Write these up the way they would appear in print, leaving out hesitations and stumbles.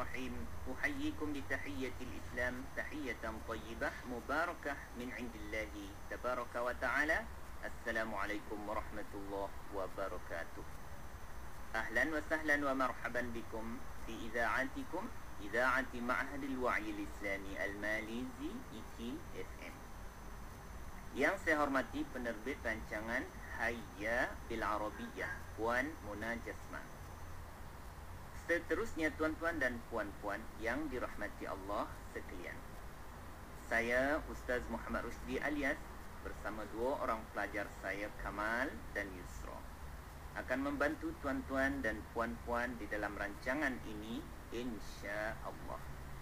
Bismillahirrahmanirrahim. Uhayyikum bi tahiyyatil Islam, tahiyatan thayyibah mubarakah min indillahi tabaraka wa ta'ala. Assalamualaikum warahmatullahi wabarakatuh. Ahlan wa sahlan wa marhaban bikum fi idha'atikum, idha'ati Ma'hadil Wa'yil Islami Al-Malizi IKI FM. Yang saya hormati penerbit rancangan Hayya bil Arabiyyah, Puan Muna Jasman. Seterusnya tuan-tuan dan puan-puan yang dirahmati Allah sekalian, saya Ustaz Muhammad Rusdi alias bersama dua orang pelajar saya, Kamal dan Yusra, akan membantu tuan-tuan dan puan-puan di dalam rancangan ini insya-Allah.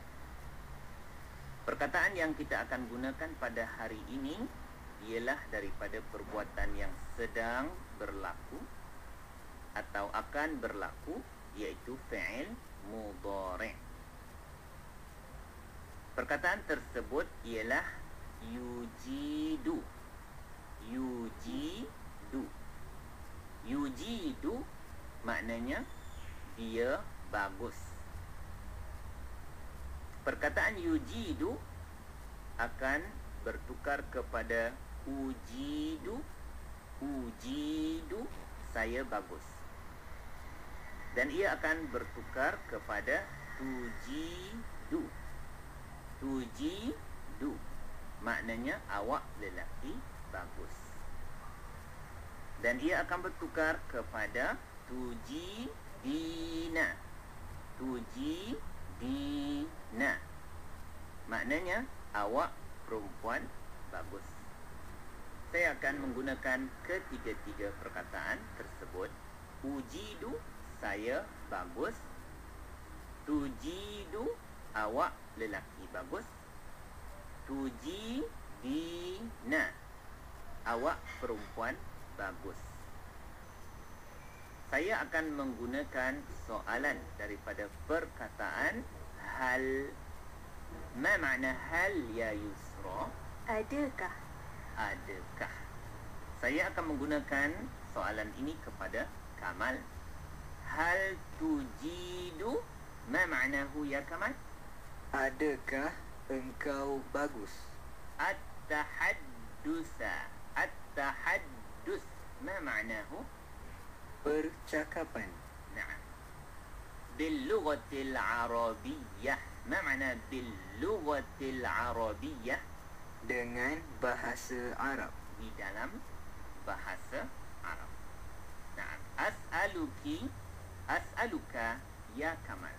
Perkataan yang kita akan gunakan pada hari ini ialah daripada perbuatan yang sedang berlaku atau akan berlaku, iaitu fi'il mudhari'. Perkataan tersebut ialah yujidu. Yujidu. Yujidu maknanya dia bagus. Perkataan yujidu akan bertukar kepada ujidu. Ujidu, saya bagus. Dan ia akan bertukar kepada tujidu. Tujidu maknanya awak lelaki bagus. Dan ia akan bertukar kepada tujidina. Tujidina maknanya awak perempuan bagus. Saya akan menggunakan ketiga-tiga perkataan tersebut. Ujidu, saya bagus. Tujidu, awak lelaki bagus. Tujidina, awak perempuan bagus. Saya akan menggunakan soalan daripada perkataan hal. Ma makna hal ya Yusra? Adakah? Adakah. Saya akan menggunakan soalan ini kepada Kamal. Hal tujidu, ma ma'nahu ya Kamal? Adakah engkau bagus? At-tahaddusa. At-tahaddus, ma ma'nahu? Percakapan. Na'am. Bil-lughatil arabiyyah. Ma ma'na bil-lughatil arabiyyah? Dengan bahasa Arab. Di dalam bahasa Arab. Na'am. As'aluka ya Kamal,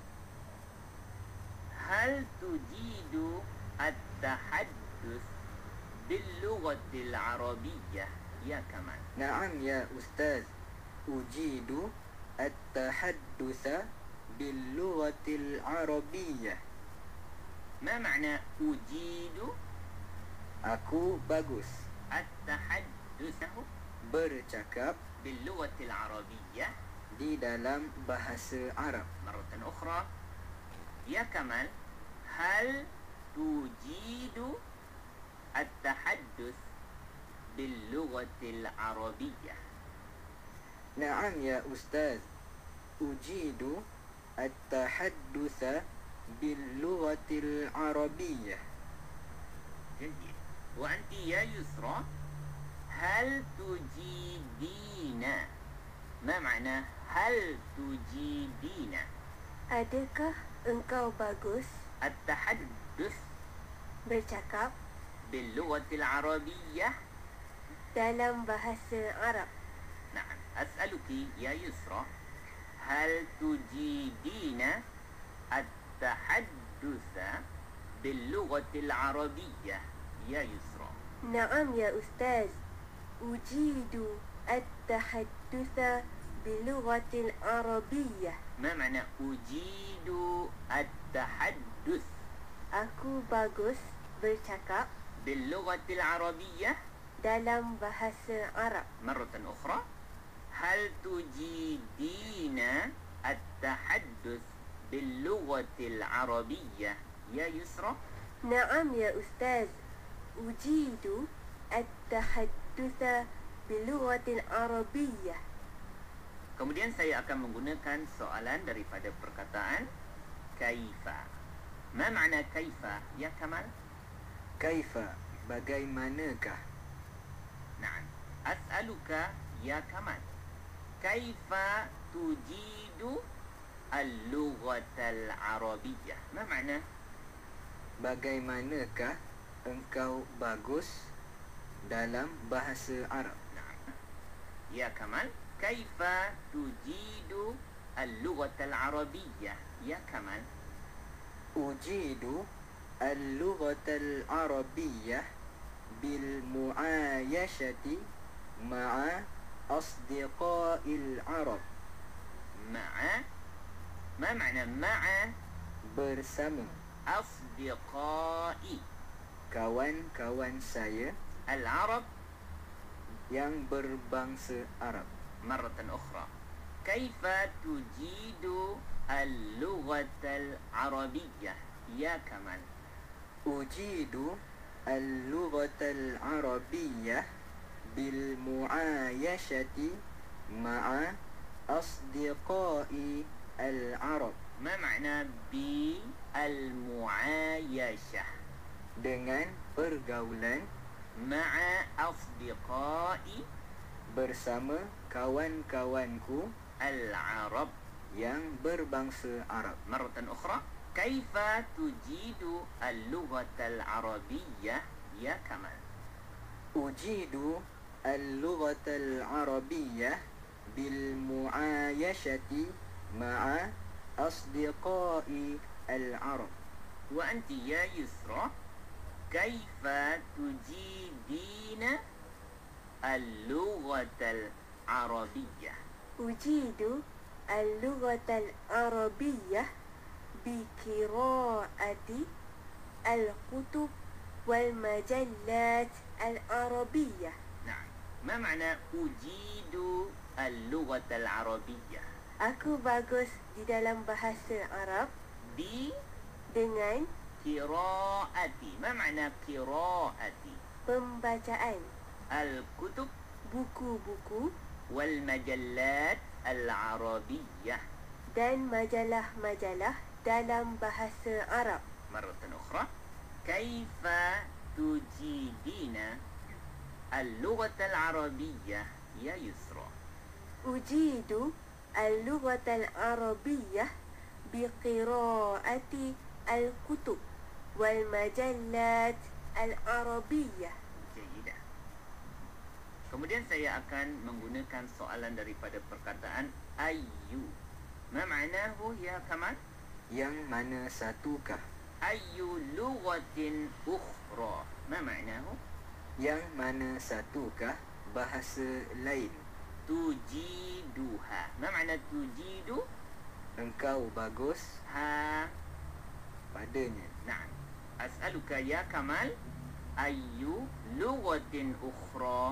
hal tujidu at-tahaddus bil-lughatil arabiyyah ya Kamal? Naam ya Ustaz, ujidu at-tahaddusa bil-lughatil arabiyyah. Ma makna ujidu? Aku bagus. At-tahaddusahu, bercakap bil-lughatil arabiyyah, di dalam bahasa Arab. مرة أخرى يا كمال، هل تجيد التحدث باللغة العربية؟ نعم يا أستاذ، أجيد التحدث باللغة العربية. جيد. وأنت يا يسرى، هل تجيدين؟ ما معنى هل تجيدين؟ Adakah engkau bagus? التحدث Bercakap باللغة العربية. dalam bahasa Arab. نعم. أسألك يا يسرى، هل تجيدين التحدث باللغة العربية يا يسرى؟ Naam ya Ustaz, ujidu at-tahaddusa bilughatil arabiyyah. ما معنى أجيد التحدث Aku bagus bercakap باللغة العربية؟ dalam bahasa Arab. مرة أخرى، هل تجيدين التحدث باللغة العربية يا يسرى؟ Naam ya Ustaz, ujidu at-tahaddusa bilughatil arabiyyah. Kemudian saya akan menggunakan soalan daripada perkataan كيف. ما معنى كيف يا كمال؟ Kaifa, bagaimanakah? نعم. أسألك يا كمال، كيف تجيد اللغة العربية؟ ما معنى؟ Bagaimanakah engkau bagus dalam bahasa Arab? نعم. يا كمال، كيف تجيد اللغة العربية يا كمال؟ أجيد اللغة العربية بالمعايشة مع أصدقاء العرب. مع، ما معنى مع؟ Bersama أصدقائي kawan-kawan saya العرب. yang berbangsa Arab. مرة أخرى، كيف تجيد اللغة العربية يا كمال؟ أجيد اللغة العربية بالمعايشة مع أصدقاء العرب. ما معنى بالمعايشة؟ Dengan pergaulan مع أصدقائي bersama kawan-kawanku العرب. yang berbangsa Arab. مرة أخرى، كيف تجيد اللغة العربية يا كمال؟ أجيد اللغة العربية بالمعايشة مع أصدقاء العرب. وأنت يا يسرى، كيف تجيدين اللغة العربية؟ أجيد اللغة العربية بقراءة الكتب والمجلات العربية. نعم. ما معنى أجيد اللغة العربية؟ Aku bagus di dalam bahasa Arab dengan بقراءة. ما معنى قراءة؟ pembacaan الكتب buku-buku والمجلات العربية. dan majalah-majalah dalam bahasa Arab. مرة أخرى، كيف تجيدين اللغة العربية يا يسرى؟ أجيد اللغة العربية بقراءة الكتب والمجلات العربية. جيدة. Kemudian saya akan menggunakan soalan daripada perkataan ayyu. ما معناه يا كمال؟ Yang mana satukah? أي لغة أخرى. ما معناه؟ Yang mana satukah bahasa lain? تجيدها. ما معنى تجيد؟ Engkau bagus ها. padanya. نعم. أسألك يا كمال، أي لغة أخرى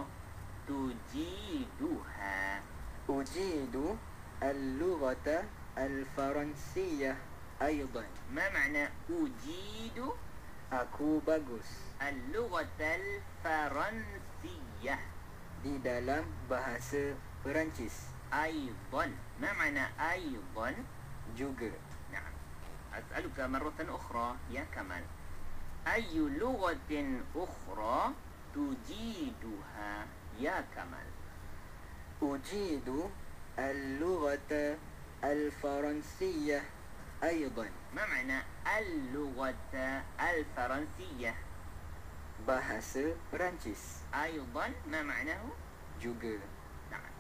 تجيدها؟ أجيد اللغة الفرنسية أيضا. ما معنى أجيد Aku bagus اللغة الفرنسية؟ di dalam bahasa Perancis أيضا. ما معنى أيضا؟ juga. نعم. أسألك مرة أخرى يا كمال، أي لغة أخرى تجيدها يا كمال؟ أجيد اللغة الفرنسية أيضا. ما معنى اللغة الفرنسية؟ Bahasa Perancis أيضا. ما معناه؟ juga. نعم.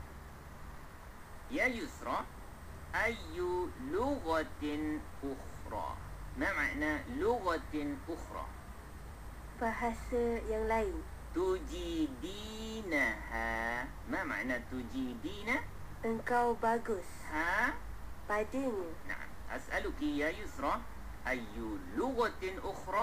يا يسرى، أي لغة أخرى؟ ما معنى لغة أخرى؟ Bahasa yang lain. تجيدينها. ما معنى تجيدين؟ Engkau bagus ها. padanya. نعم. أسألك يا يسرى، أي لغة أخرى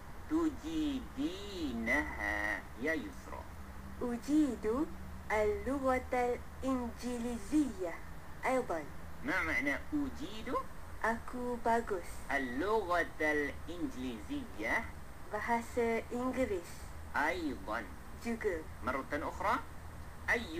تجيدينها يا يسرى؟ أجيد اللغة الإنجليزية أيضا. ما معنى أجيد Aku bagus اللغة الإنجليزية؟ bahasa Inggeris أيضا. juga. مرة أخرى، أي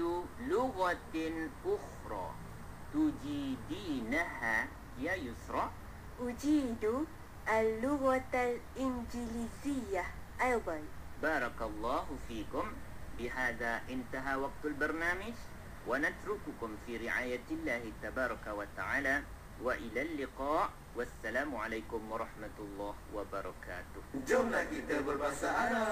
لغة أخرى تجيدينها يا يسرى؟ أجيد اللغة الإنجليزية أيضا. بارك الله فيكم. بهذا انتهى وقت البرنامج، ونترككم في رعاية الله تبارك وتعالى، وإلى اللقاء، والسلام عليكم ورحمة الله وبركاته. Jomlah kita berbahasa Arab.